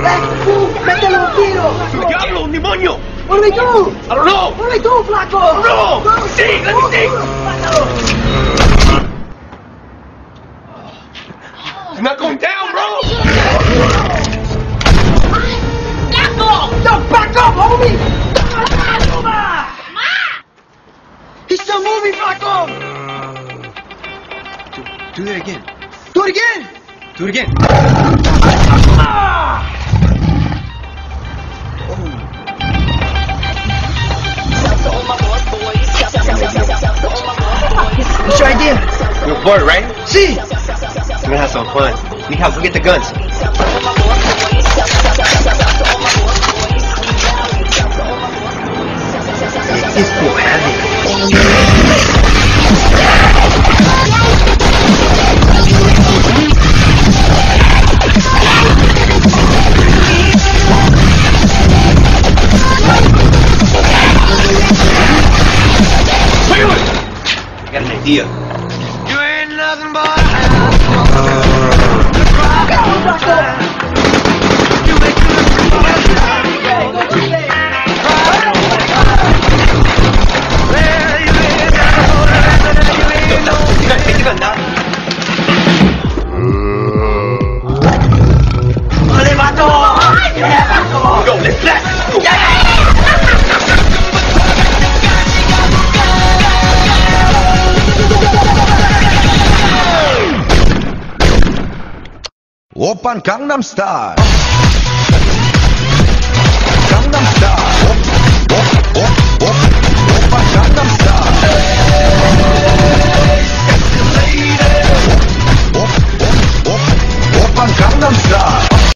¡Métele un tiro! ¡El diablo, un demonio! What do we do? I don't know! What do we do, Flaco? No! See, let me see! It's not going down, bro! No, back up, homie! He's still moving, Flaco! Do that again. Do it again! Do it again. What's your idea? You're bored, right? See? We're gonna have some fun. We have to get the guns. It's so heavy. I got an idea. You ain't nothing but take the gun now. ¡Ole, vato! Go, let's blast! Oppan Gangnam Style. Gangnam Style. Oppan Gangnam Style. Oppan Gangnam Style.